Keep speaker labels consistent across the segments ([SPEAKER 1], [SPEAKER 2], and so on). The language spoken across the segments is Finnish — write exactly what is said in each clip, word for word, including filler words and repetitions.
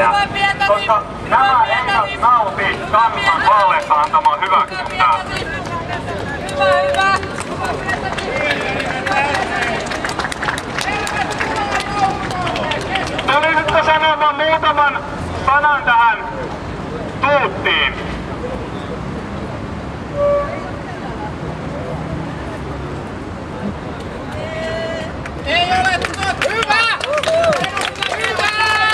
[SPEAKER 1] Koska nämä eivät nauti kansan vaaleissa antamaan hyväksyntää.
[SPEAKER 2] Hyvä, hyvä!
[SPEAKER 1] Tulisitte sanomaan muutaman sanan tähän tuuttiin.
[SPEAKER 2] Ei ole tuot hyvä! Hyvä!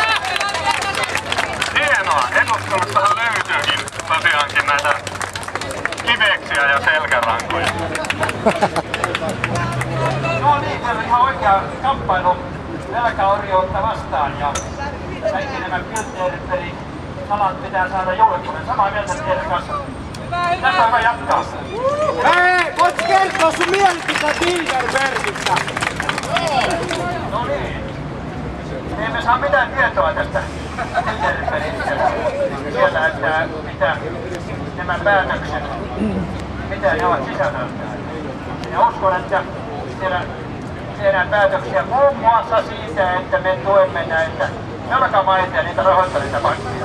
[SPEAKER 1] Hienoa! Eduskunnassahan löytyykin tosiaankin näitä kiveksiä ja selkärankoja. No niin, se on ihan oikea kamppailu velkaorjuutta vastaan ja kaikki nämä piltteerit eli salat pitää saada julkisuuden. Samaa mieltä teidän kanssa. Tässä on hyvä jatkaa.
[SPEAKER 3] Hei, voit kertoa sun mielipiteet Bilderbergistä?
[SPEAKER 1] No niin. Me emme saa mitään tietoa tästä Bilderbergistä. Siellä, että mitä nämä päätökset, mitä ne ovat sisällöltään. Ja uskon, että siellä tehdään päätöksiä muun muassa siitä, että me tuemme näitä velkamaita ja niitä rahoittavia pankkeja.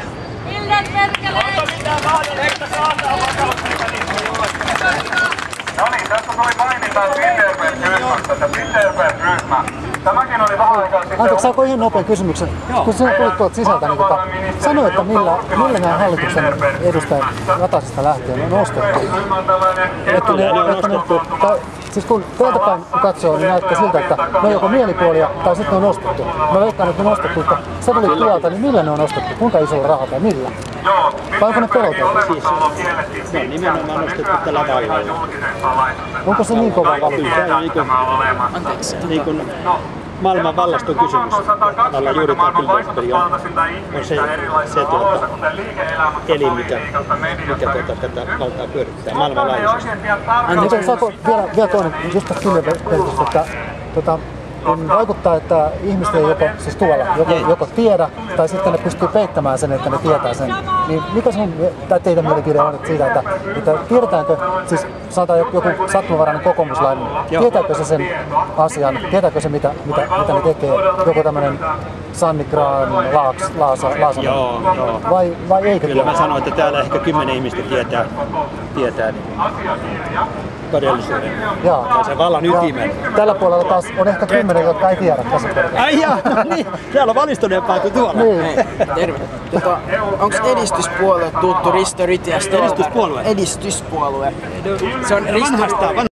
[SPEAKER 1] No niin, tässä tuli mainita Bilderberg-ryhmästä, että Bilderberg-ryhmä. Tämäkin oli vähän aikaa sitten...
[SPEAKER 4] Anteeksi, saako ihan nopean kysymyksen? Kun sinä tulit tuolta sisältä, niin tota, sano, että millä, millä nämä hallituksen edustajat Ratasesta lähtien on ostettu? Että ne, että ne, tai, siis kun teiltä päin katsoo, niin näyttää siltä, että ne on joko mielipuolia tai sitten ne on ostettu. Mä veikkaan, että ne on ostettu, että sä tulit tuolta, niin millä ne on ostettu? Kuinka isolla rahalla tai millä? Vai onko ne peloteltu?
[SPEAKER 5] Siis, se on nimenomaan nostettu tällä vaivalla.
[SPEAKER 4] Onko se niin kova valinta?
[SPEAKER 5] Se on niin kuin, anteeksi, niin kuin maailman vallaston kysymys. Alla juuri tämä Bilderberg on, on se, se tuota, elin, mikä, mikä tuota, tätä valtaa pyörittää maailmanlaajuisesti.
[SPEAKER 4] Anteeksi, saako vielä, vielä toinen, just tästä Bilderbergistä, että tota, kun vaikuttaa, että ihmiset ei joko, siis tuolla, joko, joko tiedä, tai sitten ne pystyy peittämään sen, että ne tietää sen. Niin mikä sun, tai teidän mielipide on siitä, että, että tiedetäänkö, siis sanotaan joku sattumanvarainen kokoomuslainen, tietääkö se sen asian, tietääkö se mitä, mitä, mitä ne tekee, joku tämmöinen Sanni Grahn Laaks, Laasa, Laasanen,
[SPEAKER 5] Joo, joo.
[SPEAKER 4] Vai, vai eikö
[SPEAKER 5] Kyllä
[SPEAKER 4] tiedä?
[SPEAKER 5] mä sanoin, että täällä ehkä kymmenen ihmistä tietää, tietää niin todellisuuden.
[SPEAKER 4] Jaa.
[SPEAKER 5] Se vallan ytimen.
[SPEAKER 4] Tällä puolella taas on ehkä kymmenen, jotka ei tiedä tässä.
[SPEAKER 5] Ai jaa, no niin, täällä on valistuneempaa kuin tuolla.
[SPEAKER 4] Niin.
[SPEAKER 3] Hei, terve. Tota, onks edistyspuolue tuttu Risto Ritiästä?
[SPEAKER 5] Edistyspuolue?
[SPEAKER 3] Edistyspuolue. Se on Risto...
[SPEAKER 5] Vanhastaan,